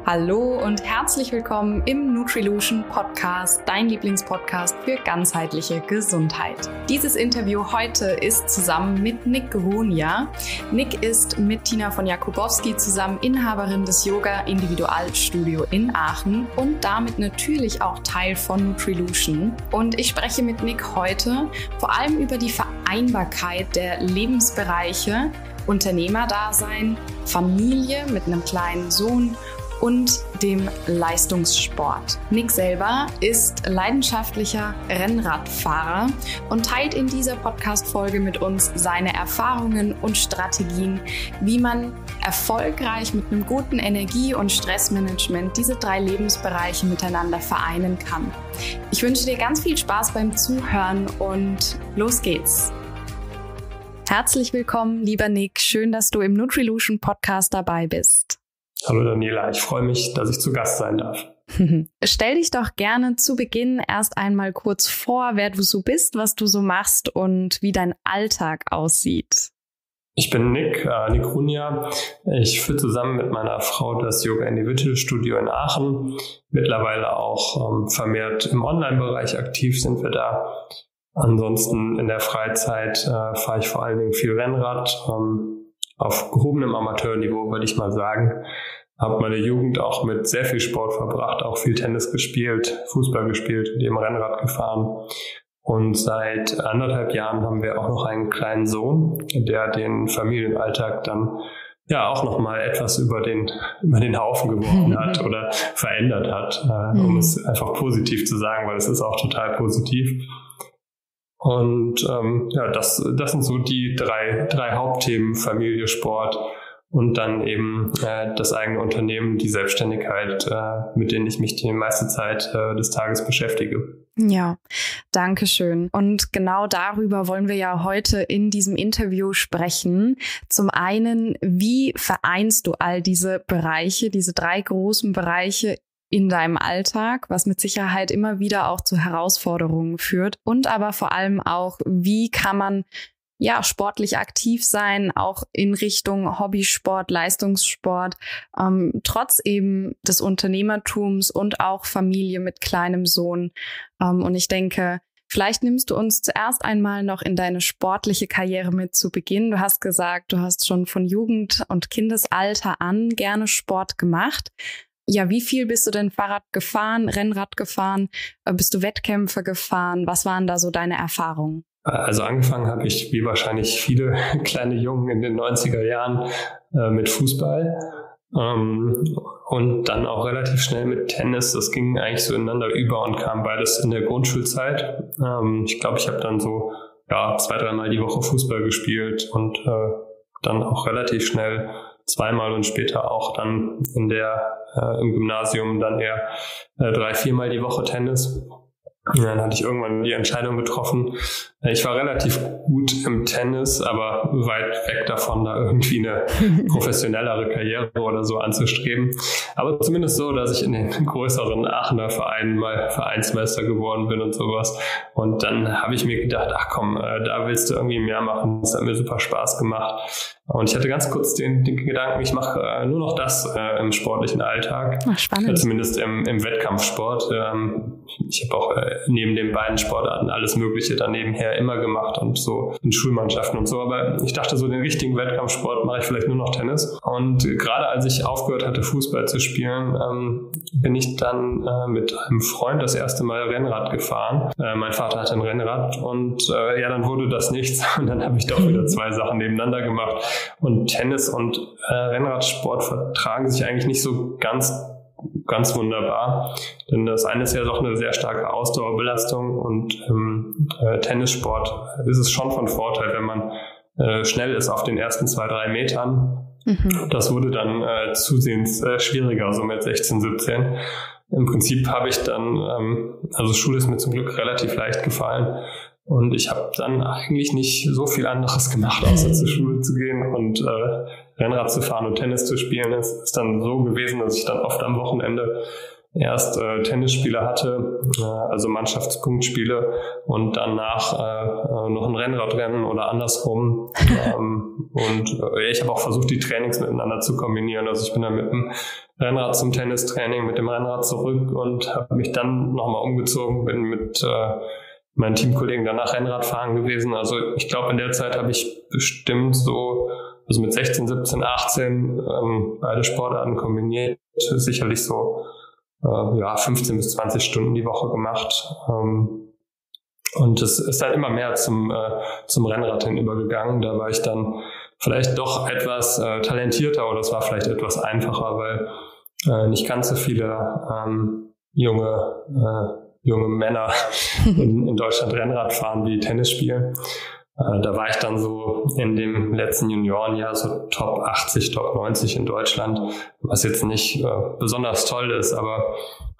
Hallo und herzlich willkommen im Nutrilution Podcast, dein Lieblingspodcast für ganzheitliche Gesundheit. Dieses Interview heute ist zusammen mit Nick Grunia. Nick ist mit Tina von Jakubowski zusammen Inhaberin des Yoga-Individualstudio in Aachen und damit natürlich auch Teil von Nutrilution. Und ich spreche mit Nick heute vor allem über die Vereinbarkeit der Lebensbereiche Unternehmerdasein, Familie mit einem kleinen Sohn und dem Leistungssport. Nick selber ist leidenschaftlicher Rennradfahrer und teilt in dieser Podcast-Folge mit uns seine Erfahrungen und Strategien, wie man erfolgreich mit einem guten Energie- und Stressmanagement diese 3 Lebensbereiche miteinander vereinen kann. Ich wünsche dir ganz viel Spaß beim Zuhören und los geht's! Herzlich willkommen, lieber Nick. Schön, dass du im Nutrilution Podcast dabei bist. Hallo Daniela, ich freue mich, dass ich zu Gast sein darf. Stell dich doch gerne zu Beginn erst einmal kurz vor, wer du so bist, was du so machst und wie dein Alltag aussieht. Ich bin Nick Grunia. Ich führe zusammen mit meiner Frau das Yoga-Individualstudio in Aachen. Mittlerweile auch vermehrt im Online-Bereich aktiv sind wir da. Ansonsten in der Freizeit fahre ich vor allen Dingen viel Rennrad, auf gehobenem Amateurniveau, würde ich mal sagen. Habe meine Jugend auch mit sehr viel Sport verbracht, auch viel Tennis gespielt, Fußball gespielt und eben Rennrad gefahren. Und seit 1,5 Jahren haben wir auch noch einen kleinen Sohn, der den Familienalltag dann ja auch nochmal etwas über den Haufen geworfen hat oder verändert hat, um es einfach positiv zu sagen, weil es ist auch total positiv. Und das sind so die drei Hauptthemen: Familie, Sport und dann eben das eigene Unternehmen, die Selbstständigkeit, mit denen ich mich die meiste Zeit des Tages beschäftige. Ja, danke schön. Und genau darüber wollen wir ja heute in diesem Interview sprechen. Zum einen, wie vereinst du all diese Bereiche, diese 3 großen Bereiche in deinem Alltag, was mit Sicherheit immer wieder auch zu Herausforderungen führt, und aber vor allem auch, wie kann man sportlich aktiv sein, auch in Richtung Hobbysport, Leistungssport, trotz eben des Unternehmertums und auch Familie mit kleinem Sohn. Und ich denke, vielleicht nimmst du uns zuerst einmal noch in deine sportliche Karriere mit zu Beginn. Du hast gesagt, du hast schon von Jugend- und Kindesalter an gerne Sport gemacht. Ja, wie viel bist du denn Fahrrad gefahren, Rennrad gefahren? Bist du Wettkämpfe gefahren? Was waren da so deine Erfahrungen? Also angefangen habe ich, wie wahrscheinlich viele kleine Jungen in den 90er Jahren, mit Fußball und dann auch relativ schnell mit Tennis. Das ging eigentlich so ineinander über und kam beides in der Grundschulzeit. Ich glaube, ich habe dann so 2-3 Mal die Woche Fußball gespielt und dann auch relativ schnell 2-mal und später auch dann im Gymnasium dann eher 3-4 Mal die Woche Tennis. Und dann hatte ich irgendwann die Entscheidung getroffen. Ich war relativ gut im Tennis, aber weit weg davon, da irgendwie eine professionellere Karriere oder so anzustreben. Aber zumindest so, dass ich in den größeren Aachener Vereinen mal Vereinsmeister geworden bin und sowas. Und dann habe ich mir gedacht, ach komm, da willst du irgendwie mehr machen. Das hat mir super Spaß gemacht. Und ich hatte ganz kurz den Gedanken, ich mache nur noch das im sportlichen Alltag. Ach, spannend. Zumindest im Wettkampfsport. Ich habe auch neben den beiden Sportarten alles Mögliche dann nebenher immer gemacht und so in Schulmannschaften und so. Aber ich dachte, so den richtigen Wettkampfsport mache ich vielleicht nur noch Tennis. Und gerade als ich aufgehört hatte, Fußball zu spielen, bin ich dann mit einem Freund das erste Mal Rennrad gefahren. Mein Vater hatte ein Rennrad und dann wurde das nichts. Und dann habe ich doch wieder 2 Sachen nebeneinander gemacht. Und Tennis und Rennradsport vertragen sich eigentlich nicht so ganz wunderbar, denn das eine ist ja doch eine sehr starke Ausdauerbelastung und im Tennissport ist es schon von Vorteil, wenn man schnell ist auf den ersten 2-3 Metern. Das wurde dann zusehends schwieriger, so mit 16, 17. Im Prinzip habe ich dann, Schule ist mir zum Glück relativ leicht gefallen. Und ich habe dann eigentlich nicht so viel anderes gemacht, außer zur Schule zu gehen und Rennrad zu fahren und Tennis zu spielen. Es ist dann so gewesen, dass ich dann oft am Wochenende erst Tennisspiele hatte, also Mannschaftspunktspiele und danach noch ein Rennradrennen oder andersrum. Ich habe auch versucht, die Trainings miteinander zu kombinieren. Also ich bin dann mit dem Rennrad zum Tennistraining, mit dem Rennrad zurück und habe mich dann nochmal umgezogen, bin mit meinen Teamkollegen danach Rennradfahren gewesen. Also ich glaube, in der Zeit habe ich bestimmt also mit 16, 17, 18 beide Sportarten kombiniert, sicherlich so 15 bis 20 Stunden die Woche gemacht. Und es ist halt immer mehr zum Rennrad hin übergegangen. Da war ich dann vielleicht doch etwas talentierter oder es war vielleicht etwas einfacher, weil nicht ganz so viele junge Männer in Deutschland Rennrad fahren wie Tennis spielen. Da war ich dann so in dem letzten Juniorenjahr so Top 80, Top 90 in Deutschland, was jetzt nicht besonders toll ist, aber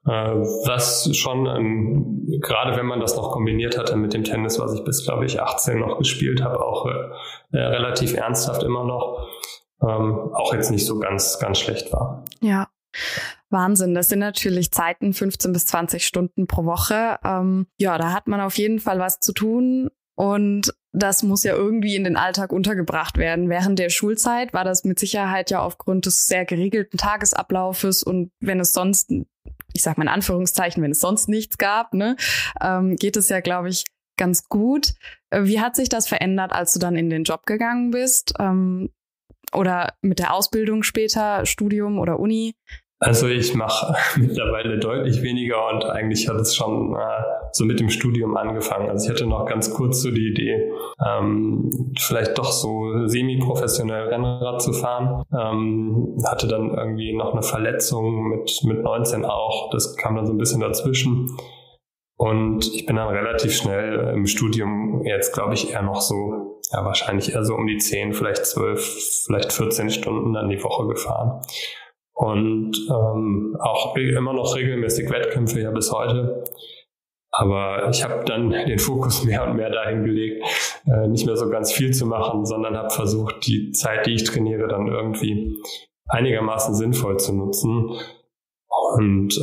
was schon, gerade wenn man das noch kombiniert hatte mit dem Tennis, was ich bis, glaube ich, 18 noch gespielt habe, auch relativ ernsthaft immer noch, auch jetzt nicht so ganz, ganz schlecht war. Ja. Wahnsinn, das sind natürlich Zeiten, 15 bis 20 Stunden pro Woche. Da hat man auf jeden Fall was zu tun und das muss ja irgendwie in den Alltag untergebracht werden. Während der Schulzeit war das mit Sicherheit ja aufgrund des sehr geregelten Tagesablaufes und wenn es sonst, ich sag mal in Anführungszeichen, wenn es sonst nichts gab, geht es ja, glaube ich, ganz gut. Wie hat sich das verändert, als du dann in den Job gegangen bist? Oder mit der Ausbildung später, Studium oder Uni? Also ich mache mittlerweile deutlich weniger und eigentlich hat es schon so mit dem Studium angefangen. Also ich hatte noch ganz kurz so die Idee, vielleicht doch so semi-professionell Rennrad zu fahren. Hatte dann irgendwie noch eine Verletzung mit 19 auch. Das kam dann so ein bisschen dazwischen. Und ich bin dann relativ schnell im Studium jetzt, glaube ich, eher noch so, wahrscheinlich eher so um die 10, vielleicht 12, vielleicht 14 Stunden dann die Woche gefahren. Und auch immer noch regelmäßig Wettkämpfe, ja bis heute. Aber ich habe dann den Fokus mehr und mehr dahin gelegt, nicht mehr so ganz viel zu machen, sondern habe versucht, die Zeit, die ich trainiere, dann irgendwie einigermaßen sinnvoll zu nutzen. Und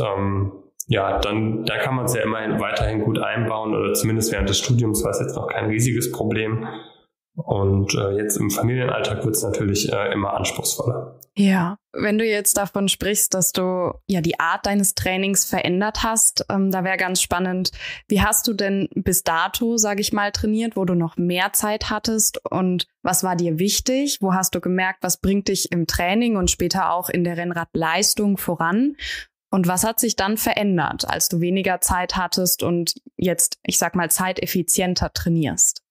dann kann man es ja immerhin weiterhin gut einbauen oder zumindest während des Studiums war es jetzt noch kein riesiges Problem. Und jetzt im Familienalltag wird es natürlich immer anspruchsvoller. Ja, wenn du jetzt davon sprichst, dass du ja die Art deines Trainings verändert hast, da wäre ganz spannend, wie hast du denn bis dato, sage ich mal, trainiert, wo du noch mehr Zeit hattest und was war dir wichtig? Wo hast du gemerkt, was bringt dich im Training und später auch in der Rennradleistung voran? Und was hat sich dann verändert, als du weniger Zeit hattest und jetzt, ich sag mal, zeiteffizienter trainierst?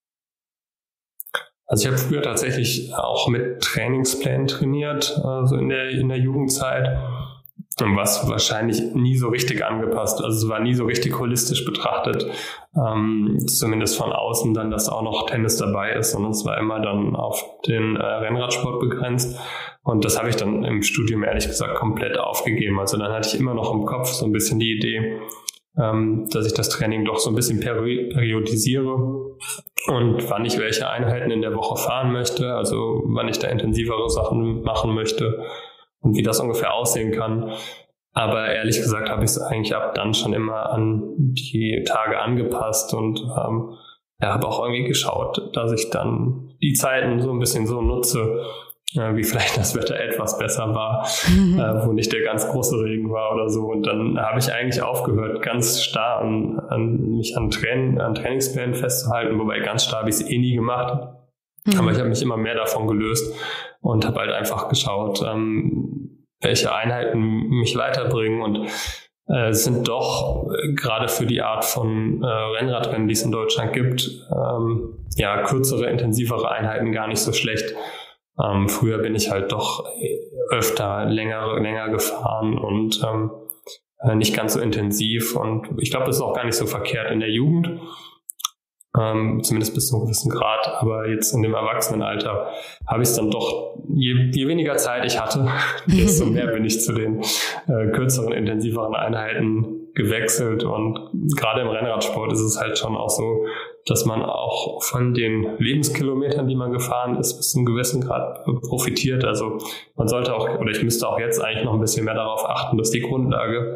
Also ich habe früher tatsächlich auch mit Trainingsplänen trainiert, so in der Jugendzeit, was wahrscheinlich nie so richtig angepasst. Also es war nie so richtig holistisch betrachtet, zumindest von außen dann, dass auch noch Tennis dabei ist, sondern es war immer dann auf den Rennradsport begrenzt. Und das habe ich dann im Studium ehrlich gesagt komplett aufgegeben. Also dann hatte ich immer noch im Kopf so ein bisschen die Idee, dass ich das Training doch so ein bisschen periodisiere und wann ich welche Einheiten in der Woche fahren möchte, also wann ich da intensivere Sachen machen möchte und wie das ungefähr aussehen kann. Aber ehrlich gesagt habe ich es eigentlich ab dann schon immer an die Tage angepasst und habe auch irgendwie geschaut, dass ich dann die Zeiten so ein bisschen so nutze, wie vielleicht das Wetter etwas besser war, wo nicht der ganz große Regen war oder so. Und dann habe ich eigentlich aufgehört, ganz starr mich an Trainingsplänen festzuhalten, wobei ganz starr habe ich es eh nie gemacht. Aber ich habe mich immer mehr davon gelöst und habe halt einfach geschaut, welche Einheiten mich weiterbringen. Und es sind doch gerade für die Art von Rennradrennen, die es in Deutschland gibt, kürzere, intensivere Einheiten gar nicht so schlecht. Früher bin ich halt doch öfter länger gefahren und nicht ganz so intensiv. Und ich glaube, das ist auch gar nicht so verkehrt in der Jugend, zumindest bis zu einem gewissen Grad. Aber jetzt in dem Erwachsenenalter habe ich es dann doch, je weniger Zeit ich hatte, desto mehr bin ich zu den kürzeren, intensiveren Einheiten gewechselt. Und gerade im Rennradsport ist es halt schon auch so, dass man auch von den Lebenskilometern, die man gefahren ist, bis zu einem gewissen Grad profitiert. Also man sollte auch, oder ich müsste auch jetzt eigentlich noch ein bisschen mehr darauf achten, dass die Grundlage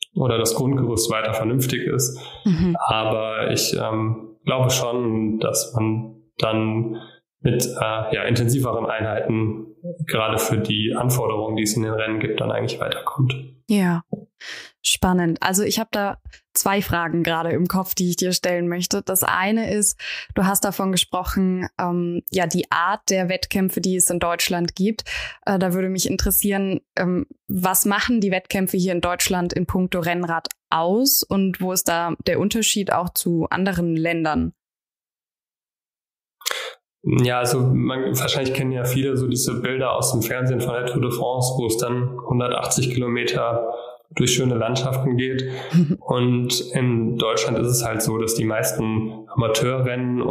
oder das Grundgerüst weiter vernünftig ist. Aber ich glaube schon, dass man dann mit intensiveren Einheiten, gerade für die Anforderungen, die es in den Rennen gibt, dann eigentlich weiterkommt. Ja, spannend. Also ich habe da 2 Fragen gerade im Kopf, die ich dir stellen möchte. Das eine ist, du hast davon gesprochen, die Art der Wettkämpfe, die es in Deutschland gibt. Da würde mich interessieren, was machen die Wettkämpfe hier in Deutschland in puncto Rennrad aus und wo ist da der Unterschied auch zu anderen Ländern? Ja, also wahrscheinlich kennen ja viele so diese Bilder aus dem Fernsehen von der Tour de France, wo es dann 180 Kilometer durch schöne Landschaften geht. Und in Deutschland ist es halt so, dass die meisten Amateurrennen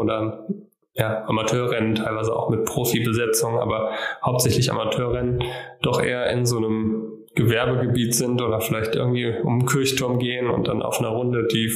teilweise auch mit Profibesetzung, aber hauptsächlich Amateurrennen doch eher in so einem Gewerbegebiet sind oder vielleicht irgendwie um den Kirchturm gehen und dann auf einer Runde, die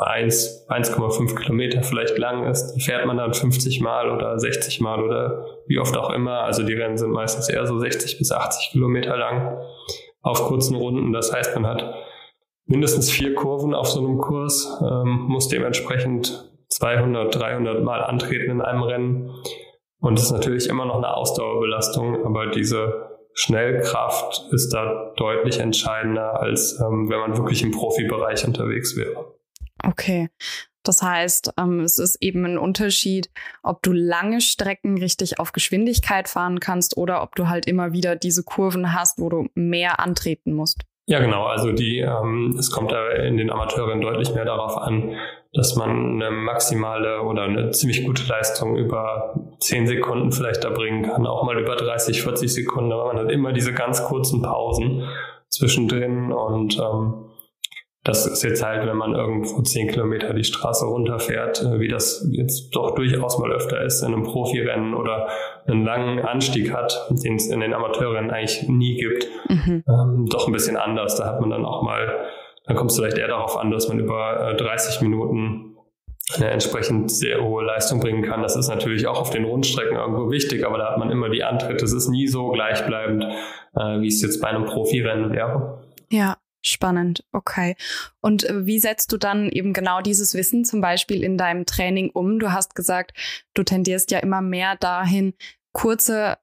1,5 Kilometer vielleicht lang ist, die fährt man dann 50 Mal oder 60 Mal oder wie oft auch immer. Also die Rennen sind meistens eher so 60 bis 80 Kilometer lang auf kurzen Runden. Das heißt, man hat mindestens 4 Kurven auf so einem Kurs, muss dementsprechend 200, 300 Mal antreten in einem Rennen. Und das ist natürlich immer noch eine Ausdauerbelastung, aber diese Schnellkraft ist da deutlich entscheidender, als wenn man wirklich im Profibereich unterwegs wäre. Okay, das heißt, es ist eben ein Unterschied, ob du lange Strecken richtig auf Geschwindigkeit fahren kannst oder ob du halt immer wieder diese Kurven hast, wo du mehr antreten musst. Ja, genau. Also es kommt da in den Amateurrennen deutlich mehr darauf an, dass man eine maximale oder eine ziemlich gute Leistung über 10 Sekunden vielleicht da bringen kann, auch mal über 30, 40 Sekunden, aber man hat immer diese ganz kurzen Pausen zwischendrin und das ist jetzt halt, wenn man irgendwo 10 Kilometer die Straße runterfährt, wie das jetzt doch durchaus mal öfter ist in einem Profirennen oder einen langen Anstieg hat, den es in den Amateurrennen eigentlich nie gibt, doch ein bisschen anders. Da hat man dann auch mal, dann kommt es vielleicht eher darauf an, dass man über 30 Minuten eine entsprechend sehr hohe Leistung bringen kann. Das ist natürlich auch auf den Rundstrecken irgendwo wichtig, aber da hat man immer die Antritte. Es ist nie so gleichbleibend, wie es jetzt bei einem Profirennen wäre. Ja. Spannend, okay. Und wie setzt du dann eben genau dieses Wissen zum Beispiel in deinem Training um? Du hast gesagt, du tendierst ja immer mehr dahin, kurze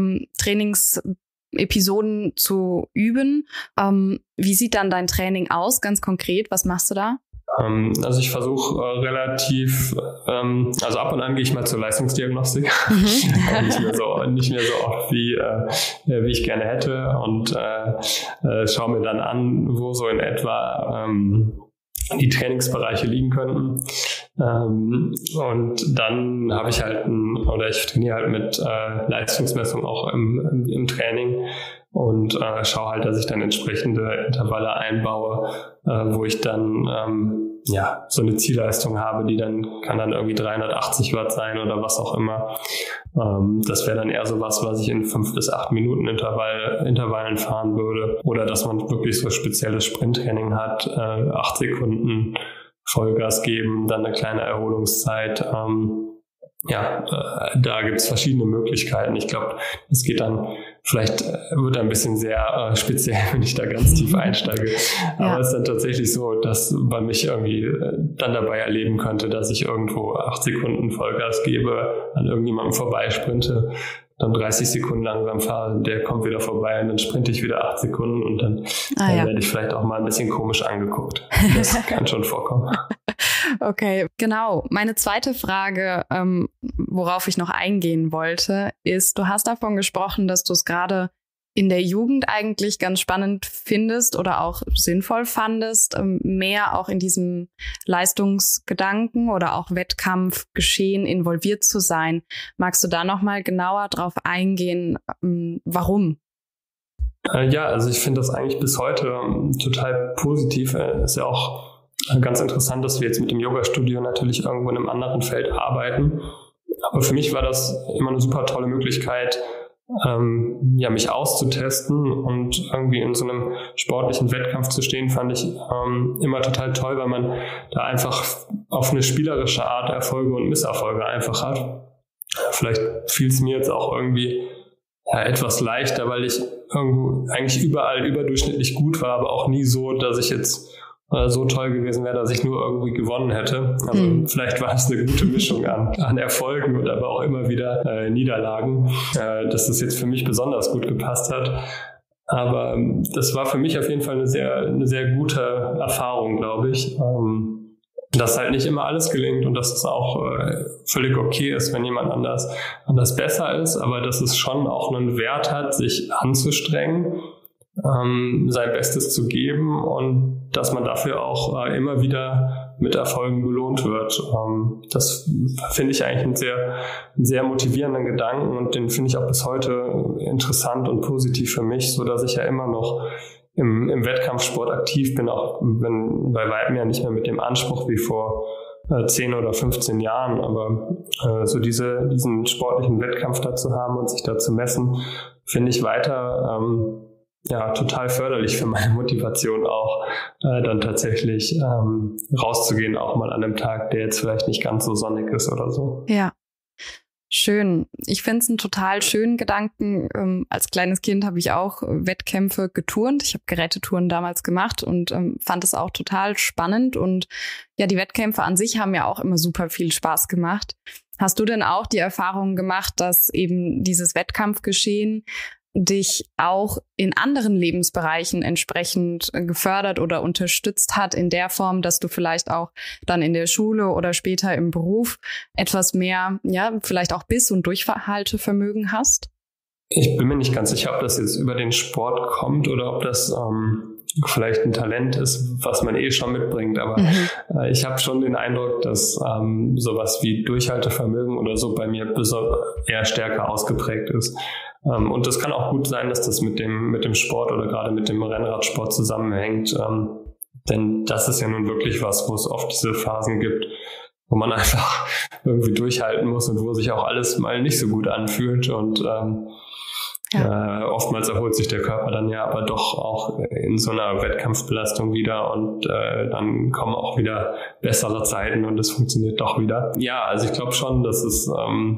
Trainingsepisoden zu üben. Wie sieht dann dein Training aus, ganz konkret? Was machst du da? Also ich versuche relativ, also ab und an gehe ich mal zur Leistungsdiagnostik, nicht mehr so oft wie ich gerne hätte und schaue mir dann an, wo so in etwa die Trainingsbereiche liegen könnten. Und dann habe ich halt ich trainiere halt mit Leistungsmessung auch im Training und schaue halt, dass ich dann entsprechende Intervalle einbaue, wo ich dann so eine Zielleistung habe, kann dann irgendwie 380 Watt sein oder was auch immer. Das wäre dann eher so was ich in 5 bis 8 Minuten Intervallen fahren würde. Oder dass man wirklich so spezielles Sprinttraining hat, 8 Sekunden Vollgas geben, dann eine kleine Erholungszeit. Da gibt es verschiedene Möglichkeiten. Ich glaube, das geht dann, vielleicht wird ein bisschen sehr speziell, wenn ich da ganz tief einsteige. Aber es ist dann tatsächlich so, dass man mich irgendwie dann dabei erleben könnte, dass ich irgendwo 8 Sekunden Vollgas gebe, an irgendjemandem vorbeisprinte, dann 30 Sekunden langsam fahre, der kommt wieder vorbei und dann sprinte ich wieder 8 Sekunden und dann werde ich vielleicht auch mal ein bisschen komisch angeguckt. Das kann schon vorkommen. Okay, genau. Meine zweite Frage, worauf ich noch eingehen wollte, ist, du hast davon gesprochen, dass du es gerade in der Jugend eigentlich ganz spannend findest oder auch sinnvoll fandest, mehr auch in diesem Leistungsgedanken oder auch Wettkampfgeschehen involviert zu sein. Magst du da nochmal genauer drauf eingehen, warum? Also ich finde das eigentlich bis heute total positiv. Ist ja auch ganz interessant, dass wir jetzt mit dem Yoga-Studio natürlich irgendwo in einem anderen Feld arbeiten. Aber für mich war das immer eine super tolle Möglichkeit, mich auszutesten und irgendwie in so einem sportlichen Wettkampf zu stehen, fand ich immer total toll, weil man da einfach auf eine spielerische Art Erfolge und Misserfolge einfach hat. Vielleicht fiel es mir jetzt auch irgendwie etwas leichter, weil ich irgendwo eigentlich überall überdurchschnittlich gut war, aber auch nie so, dass ich jetzt so toll gewesen wäre, dass ich nur irgendwie gewonnen hätte. Also vielleicht war es eine gute Mischung an Erfolgen und aber auch immer wieder Niederlagen, dass das jetzt für mich besonders gut gepasst hat. Aber das war für mich auf jeden Fall eine sehr gute Erfahrung, glaube ich. Dass halt nicht immer alles gelingt und dass es auch völlig okay ist, wenn jemand anders besser ist, aber dass es schon auch einen Wert hat, sich anzustrengen, sein Bestes zu geben und dass man dafür auch immer wieder mit Erfolgen belohnt wird. Das finde ich eigentlich einen sehr motivierenden Gedanken und den finde ich auch bis heute interessant und positiv für mich, so dass ich ja immer noch im Wettkampfsport aktiv bin, auch wenn bei weitem ja nicht mehr mit dem Anspruch wie vor 10 oder 15 Jahren, aber so diesen sportlichen Wettkampf da zu haben und sich da zu messen, finde ich weiter total förderlich für meine Motivation auch, dann tatsächlich rauszugehen, auch mal an einem Tag, der jetzt vielleicht nicht ganz so sonnig ist oder so. Ja. Schön. Ich finde es einen total schönen Gedanken. Als kleines Kind habe ich auch Wettkämpfe geturnt. Ich habe Gerätetouren damals gemacht und fand es auch total spannend. Und ja, die Wettkämpfe an sich haben ja auch immer super viel Spaß gemacht. Hast du denn auch die Erfahrung gemacht, dass eben dieses Wettkampfgeschehen dich auch in anderen Lebensbereichen entsprechend gefördert oder unterstützt hat in der Form, dass du vielleicht auch dann in der Schule oder später im Beruf etwas mehr, vielleicht auch Biss- und Durchhaltevermögen hast? Ich bin mir nicht ganz sicher, ob das jetzt über den Sport kommt oder ob das vielleicht ein Talent ist, was man schon mitbringt. Aber ich habe schon den Eindruck, dass sowas wie Durchhaltevermögen oder so bei mir eher stärker ausgeprägt ist. Und das kann auch gut sein, dass das mit dem Sport oder gerade mit dem Rennradsport zusammenhängt. Denn das ist ja nun wirklich was, wo es oft diese Phasen gibt, wo man einfach irgendwie durchhalten muss und wo sich auch alles mal nicht so gut anfühlt. Und oftmals erholt sich der Körper dann ja aber doch auch in so einer Wettkampfbelastung wieder und dann kommen auch wieder bessere Zeiten und es funktioniert doch wieder. Ja, also ich glaube schon, dass es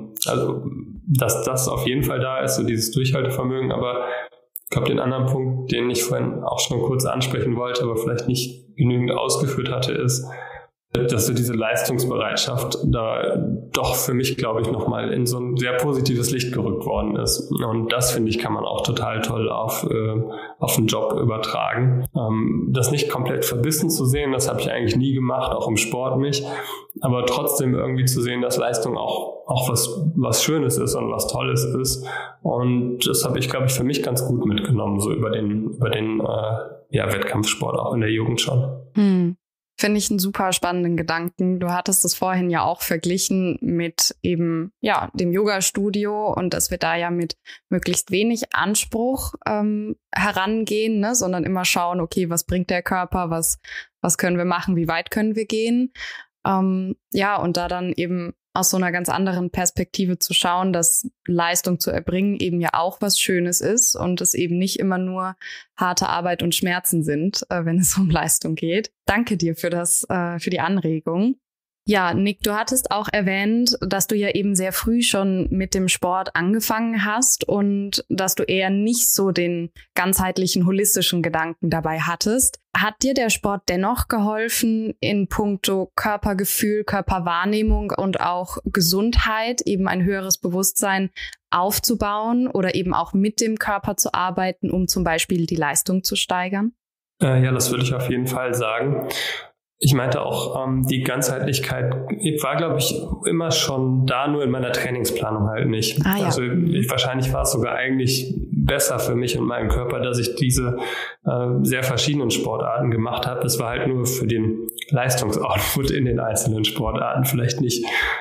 dass das auf jeden Fall da ist, so dieses Durchhaltevermögen, aber ich glaube, den anderen Punkt, den ich vorhin auch schon kurz ansprechen wollte, aber vielleicht nicht genügend ausgeführt hatte, ist, dass so diese Leistungsbereitschaft da doch für mich, glaube ich, nochmal in so ein sehr positives Licht gerückt worden ist. Und das, finde ich, kann man auch total toll auf einen Job übertragen. Das nicht komplett verbissen zu sehen, das habe ich eigentlich nie gemacht, auch im Sport nicht. Aber trotzdem irgendwie zu sehen, dass Leistung auch was Schönes ist und was Tolles ist. Und das habe ich, glaube ich, für mich ganz gut mitgenommen, so über den Wettkampfsport auch in der Jugend schon. Finde ich einen super spannenden Gedanken. Du hattest es vorhin ja auch verglichen mit eben, dem Yoga-Studio und dass wir da ja mit möglichst wenig Anspruch herangehen, ne? Sondern immer schauen, okay, was bringt der Körper, was können wir machen, wie weit können wir gehen? Und da dann eben aus so einer ganz anderen Perspektive zu schauen, dass Leistung zu erbringen eben ja auch was Schönes ist und es eben nicht immer nur harte Arbeit und Schmerzen sind, wenn es um Leistung geht. Danke dir für die Anregung. Ja, Nick, du hattest auch erwähnt, dass du ja eben sehr früh schon mit dem Sport angefangen hast und dass du eher nicht so den ganzheitlichen, holistischen Gedanken dabei hattest. Hat dir der Sport dennoch geholfen, in puncto Körpergefühl, Körperwahrnehmung und auch Gesundheit eben ein höheres Bewusstsein aufzubauen oder eben auch mit dem Körper zu arbeiten, um zum Beispiel die Leistung zu steigern? Ja, das würde ich auf jeden Fall sagen. Ich meinte auch, die Ganzheitlichkeit war, glaube ich, immer schon da, nur in meiner Trainingsplanung halt nicht. Also wahrscheinlich war es sogar eigentlich besser für mich und meinen Körper, dass ich diese sehr verschiedenen Sportarten gemacht habe. Es war halt nur für den Leistungsoutput in den einzelnen Sportarten vielleicht nicht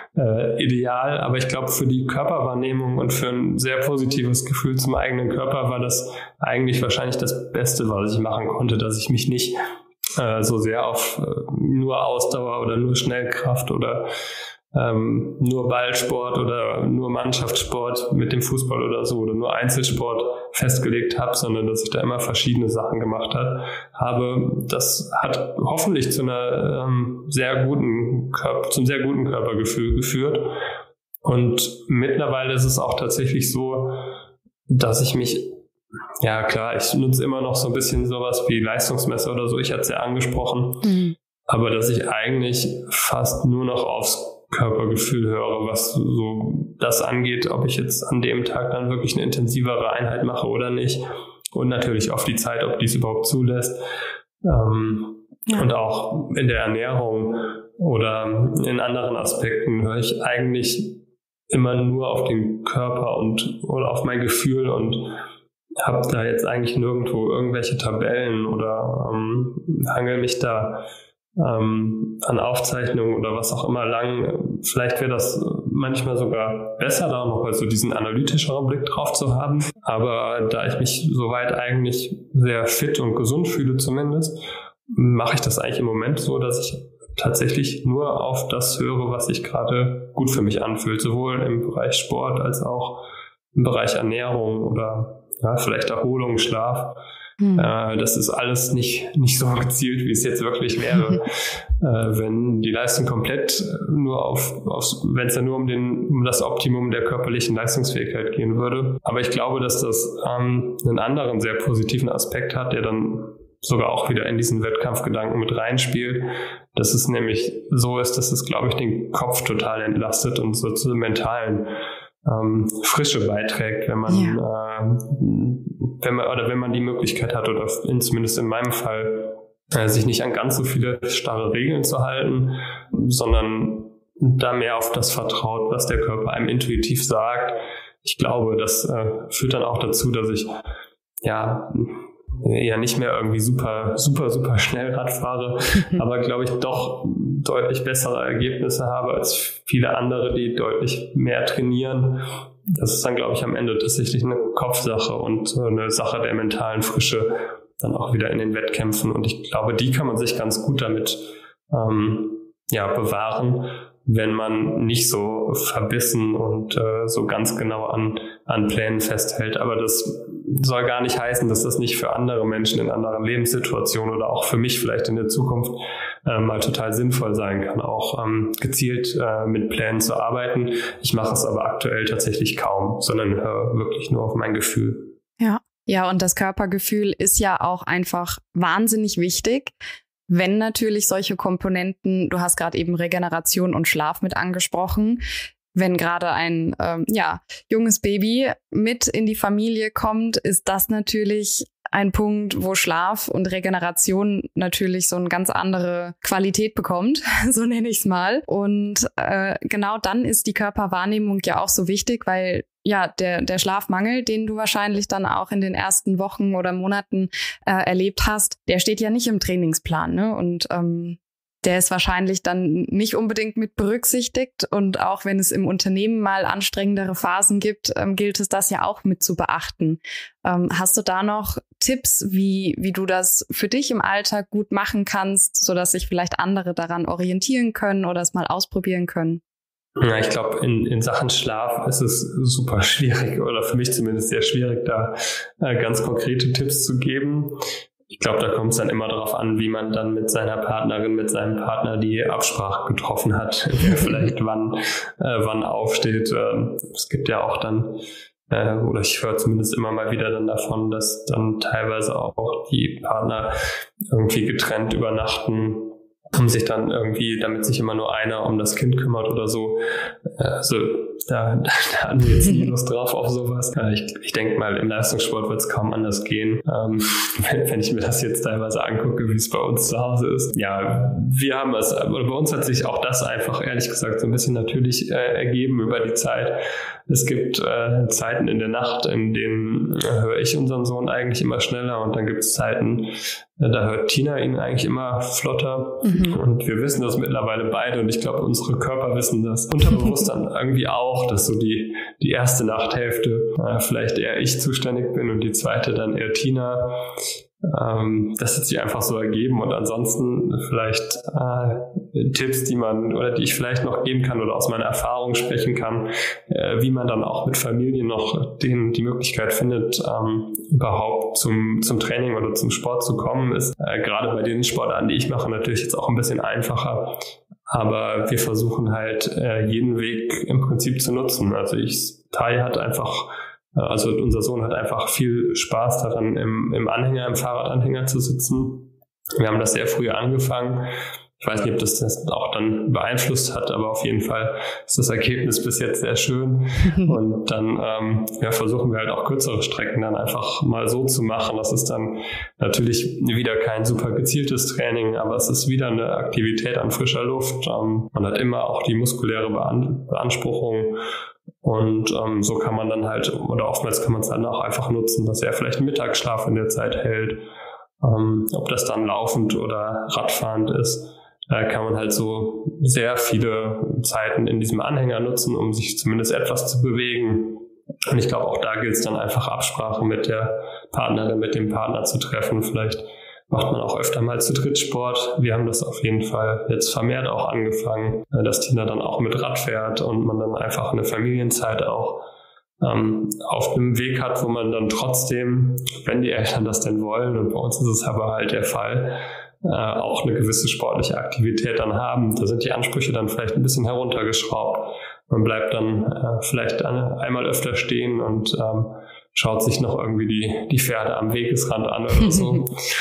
ideal, aber ich glaube, für die Körperwahrnehmung und für ein sehr positives Gefühl zum eigenen Körper war das eigentlich wahrscheinlich das Beste, was ich machen konnte, dass ich mich nicht so sehr auf nur Ausdauer oder nur Schnellkraft oder nur Ballsport oder nur Mannschaftssport mit dem Fußball oder so oder nur Einzelsport festgelegt habe, sondern dass ich da immer verschiedene Sachen gemacht habe. Das hat hoffentlich zu zum sehr guten Körpergefühl geführt. Und mittlerweile ist es auch tatsächlich so, dass ich mich, ja klar, ich nutze immer noch so ein bisschen sowas wie Leistungsmesser oder so, ich hatte es ja angesprochen, aber dass ich eigentlich fast nur noch aufs Körpergefühl höre, was so das angeht, ob ich jetzt an dem Tag dann wirklich eine intensivere Einheit mache oder nicht. Und natürlich auf die Zeit, ob die es überhaupt zulässt. Und auch in der Ernährung oder in anderen Aspekten höre ich eigentlich immer nur auf den Körper oder auf mein Gefühl und habe da jetzt eigentlich nirgendwo irgendwelche Tabellen oder hangel mich da an Aufzeichnungen oder was auch immer lang. Vielleicht wäre das manchmal sogar besser, da noch so diesen analytischeren Blick drauf zu haben. Aber da ich mich soweit eigentlich sehr fit und gesund fühle zumindest, mache ich das eigentlich im Moment so, dass ich tatsächlich nur auf das höre, was sich gerade gut für mich anfühlt, sowohl im Bereich Sport als auch im Bereich Ernährung oder vielleicht Erholung, Schlaf. Das ist alles nicht so gezielt, wie es jetzt wirklich wäre. Wenn die Leistung komplett nur wenn es ja nur um das Optimum der körperlichen Leistungsfähigkeit gehen würde. Aber ich glaube, dass das einen anderen sehr positiven Aspekt hat, der dann sogar auch wieder in diesen Wettkampfgedanken mit reinspielt. Dass es nämlich so ist, dass es, glaube ich, den Kopf total entlastet und so zur mentalen Frische beiträgt, wenn man die Möglichkeit hat oder zumindest in meinem Fall sich nicht an ganz so viele starre Regeln zu halten, sondern da mehr auf das vertraut, was der Körper einem intuitiv sagt. Ich glaube, das führt dann auch dazu, dass ich ja nicht mehr irgendwie super schnell Rad fahre, aber glaube ich doch deutlich bessere Ergebnisse habe als viele andere, die deutlich mehr trainieren. Das ist dann, glaube ich, am Ende tatsächlich eine Kopfsache und eine Sache der mentalen Frische dann auch wieder in den Wettkämpfen. Und ich glaube, die kann man sich ganz gut damit bewahren, wenn man nicht so verbissen und so ganz genau an Plänen festhält. Aber das soll gar nicht heißen, dass das nicht für andere Menschen in anderen Lebenssituationen oder auch für mich vielleicht in der Zukunft mal total sinnvoll sein kann, auch gezielt mit Plänen zu arbeiten. Ich mache es aber aktuell tatsächlich kaum, sondern höre wirklich nur auf mein Gefühl. Ja, und das Körpergefühl ist ja auch einfach wahnsinnig wichtig. Wenn natürlich solche Komponenten, du hast gerade eben Regeneration und Schlaf mit angesprochen, wenn gerade ein junges Baby mit in die Familie kommt, ist das natürlich ein Punkt, wo Schlaf und Regeneration natürlich so eine ganz andere Qualität bekommt, so nenne ich es mal. Und genau dann ist die Körperwahrnehmung ja auch so wichtig, weil der Schlafmangel, den du wahrscheinlich dann auch in den ersten Wochen oder Monaten erlebt hast, der steht ja nicht im Trainingsplan, ne? Und der ist wahrscheinlich dann nicht unbedingt mit berücksichtigt. Und auch wenn es im Unternehmen mal anstrengendere Phasen gibt, gilt es das ja auch mit zu beachten. Hast du da noch Tipps, wie du das für dich im Alltag gut machen kannst, sodass sich vielleicht andere daran orientieren können oder es mal ausprobieren können? Ja, ich glaube, in Sachen Schlaf ist es super schwierig oder für mich zumindest sehr schwierig, da ganz konkrete Tipps zu geben. Ich glaube, da kommt es dann immer darauf an, wie man dann mit seiner Partnerin, mit seinem Partner die Absprache getroffen hat, wer vielleicht wann aufsteht. Es gibt ja auch dann, oder ich höre zumindest immer mal wieder dann davon, dass dann teilweise auch die Partner irgendwie getrennt übernachten, um sich dann irgendwie, damit sich immer nur einer um das Kind kümmert oder so. Also da hatten wir jetzt nie Lust drauf auf sowas. Ich denke mal, im Leistungssport wird es kaum anders gehen. Wenn ich mir das jetzt teilweise angucke, wie es bei uns zu Hause ist. Ja, bei uns hat sich auch das einfach, ehrlich gesagt, so ein bisschen natürlich ergeben über die Zeit. Es gibt Zeiten in der Nacht, in denen höre ich unseren Sohn eigentlich immer schneller und dann gibt es Zeiten, da hört Tina ihn eigentlich immer flotter. Und wir wissen das mittlerweile beide und ich glaube, unsere Körper wissen das unterbewusst dann irgendwie auch, dass so die erste Nachthälfte vielleicht eher ich zuständig bin und die zweite dann eher Tina. Das hat sich einfach so ergeben und ansonsten vielleicht Tipps, die ich vielleicht noch geben kann oder aus meiner Erfahrung sprechen kann, wie man dann auch mit Familien noch die Möglichkeit findet, überhaupt zum Training oder zum Sport zu kommen, ist gerade bei den Sportarten, die ich mache, natürlich jetzt auch ein bisschen einfacher. Aber wir versuchen halt jeden Weg im Prinzip zu nutzen. Also Tai hat einfach Also unser Sohn hat einfach viel Spaß daran, im Fahrradanhänger zu sitzen. Wir haben das sehr früh angefangen. Ich weiß nicht, ob das auch dann beeinflusst hat, aber auf jeden Fall ist das Ergebnis bis jetzt sehr schön. Und dann versuchen wir halt auch kürzere Strecken dann einfach mal so zu machen. Das ist dann natürlich wieder kein super gezieltes Training, aber es ist wieder eine Aktivität an frischer Luft. Man hat immer auch die muskuläre Beanspruchung. Und so kann man dann halt, oder oftmals kann man es dann auch einfach nutzen, dass er vielleicht einen Mittagsschlaf in der Zeit hält. Ob das dann laufend oder radfahrend ist, kann man halt so sehr viele Zeiten in diesem Anhänger nutzen, um sich zumindest etwas zu bewegen. Und ich glaube, auch da gilt es dann einfach, Absprache mit der Partnerin, mit dem Partner zu treffen. Vielleicht macht man auch öfter mal zu dritt Sport. Wir haben das auf jeden Fall jetzt vermehrt auch angefangen, dass Tina dann auch mit Rad fährt und man dann einfach eine Familienzeit auch auf dem Weg hat, wo man dann trotzdem, wenn die Eltern das denn wollen, und bei uns ist es aber halt der Fall, auch eine gewisse sportliche Aktivität dann haben. Da sind die Ansprüche dann vielleicht ein bisschen heruntergeschraubt. Man bleibt dann vielleicht einmal öfter stehen und schaut sich noch irgendwie die Pferde am Wegesrand an oder so.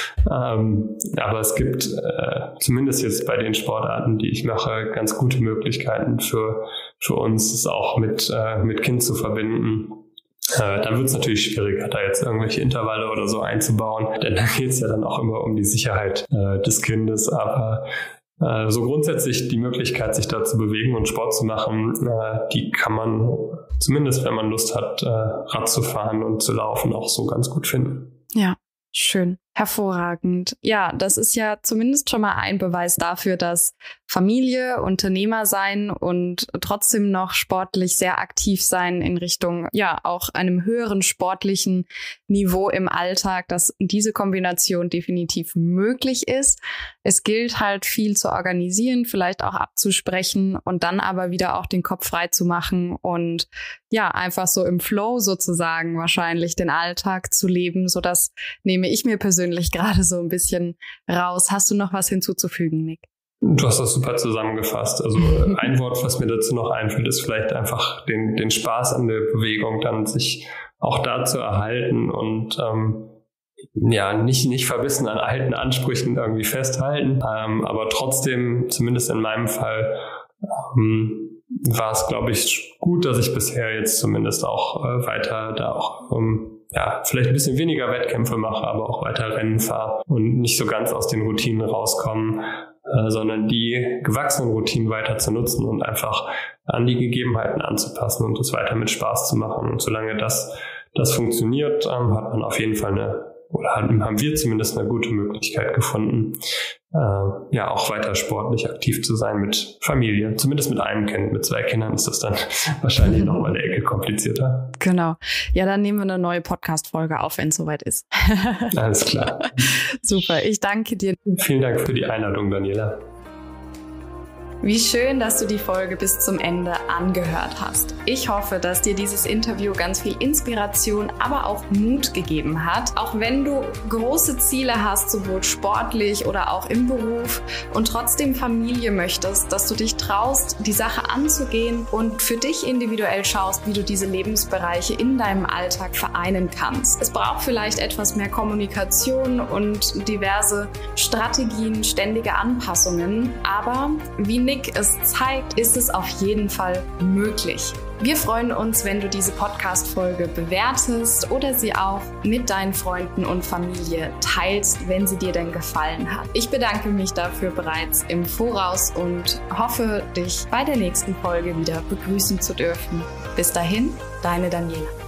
Aber es gibt zumindest jetzt bei den Sportarten, die ich mache, ganz gute Möglichkeiten für uns, es auch mit Kind zu verbinden. Dann wird es natürlich schwieriger, da jetzt irgendwelche Intervalle oder so einzubauen, denn da geht es ja dann auch immer um die Sicherheit des Kindes. Aber so grundsätzlich die Möglichkeit, sich da zu bewegen und Sport zu machen, die kann man zumindest, wenn man Lust hat, Rad zu fahren und zu laufen, auch so ganz gut finden. Ja, schön. Hervorragend. Ja, das ist ja zumindest schon mal ein Beweis dafür, dass Familie, Unternehmer sein und trotzdem noch sportlich sehr aktiv sein in Richtung, ja, auch einem höheren sportlichen Niveau im Alltag, dass diese Kombination definitiv möglich ist. Es gilt halt viel zu organisieren, vielleicht auch abzusprechen und dann aber wieder auch den Kopf frei zu machen und ja, einfach so im Flow sozusagen wahrscheinlich den Alltag zu leben, so das nehme ich mir persönlich gerade so ein bisschen raus. Hast du noch was hinzuzufügen, Nick? Du hast das super zusammengefasst. Also ein Wort, was mir dazu noch einfällt, ist vielleicht einfach den Spaß an der Bewegung, dann sich auch da zu erhalten und nicht verbissen an alten Ansprüchen irgendwie festhalten. Aber trotzdem, zumindest in meinem Fall, war es, glaube ich, gut, dass ich bisher jetzt zumindest auch weiter da auch vielleicht ein bisschen weniger Wettkämpfe mache, aber auch weiter Rennen fahre und nicht so ganz aus den Routinen rauskommen, sondern die gewachsenen Routinen weiter zu nutzen und einfach an die Gegebenheiten anzupassen und das weiter mit Spaß zu machen. Und solange das funktioniert, hat man auf jeden Fall haben wir zumindest eine gute Möglichkeit gefunden, auch weiter sportlich aktiv zu sein mit Familie. Zumindest mit einem Kind. Mit 2 Kindern ist das dann wahrscheinlich noch mal eine Ecke komplizierter. Genau. Ja, dann nehmen wir eine neue Podcast-Folge auf, wenn es soweit ist. Alles klar. Super, ich danke dir. Vielen Dank für die Einladung, Daniela. Wie schön, dass du die Folge bis zum Ende angehört hast. Ich hoffe, dass dir dieses Interview ganz viel Inspiration, aber auch Mut gegeben hat. Auch wenn du große Ziele hast, sowohl sportlich oder auch im Beruf und trotzdem Familie möchtest, dass du dich traust, die Sache anzugehen und für dich individuell schaust, wie du diese Lebensbereiche in deinem Alltag vereinen kannst. Es braucht vielleicht etwas mehr Kommunikation und diverse Strategien, ständige Anpassungen, aber wie Nick es zeigt, ist es auf jeden Fall möglich. Wir freuen uns, wenn du diese Podcast-Folge bewertest oder sie auch mit deinen Freunden und Familie teilst, wenn sie dir denn gefallen hat. Ich bedanke mich dafür bereits im Voraus und hoffe, dich bei der nächsten Folge wieder begrüßen zu dürfen. Bis dahin, deine Daniela.